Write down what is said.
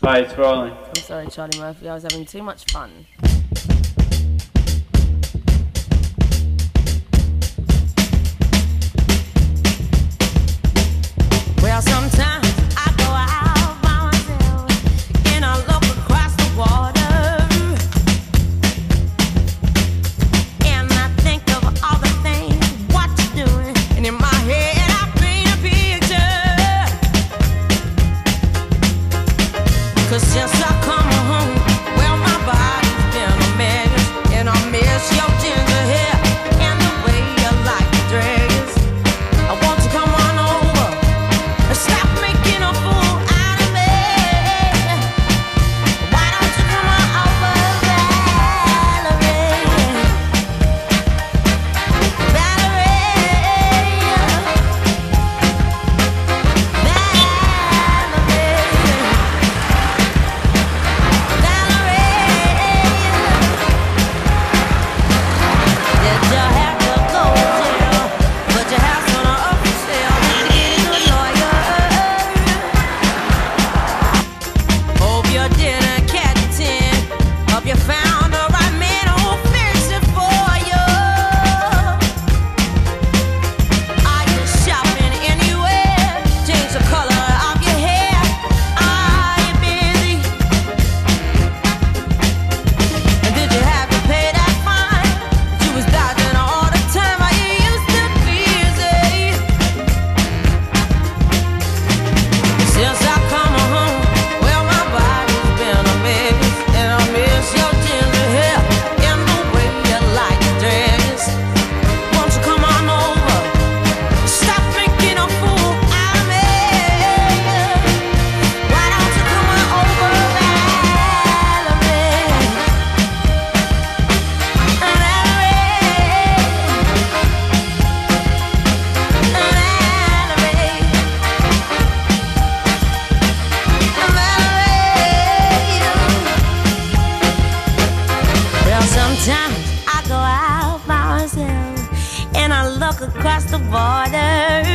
Hi, it's rolling. I'm sorry, Charlie Murphy. I was having too much fun. Well, sometimes I go out by myself and I look across the water and I think of all the things what you're doing, and in my head I paint a picture. 'Cause since I come home, well, my body's been a mess, and I miss your ginger hair and the way you like to dress. I want you to come on over and stop making a fool out of me. Why don't you come on over, Valerie? Found the right man who'll fix it for you. Are you shopping anywhere? Change the color of your hair. Are you busy? And did you have to pay that fine? You was dodging all the time. Are you used to busy? Since I come home, well, my body's been a mess, and I miss your ginger hair and the way you like to dress. Won't you come on over? Stop making a fool out of me. Why don't you come on over, Valerie? Well, sometimes I go out by myself and I look across the border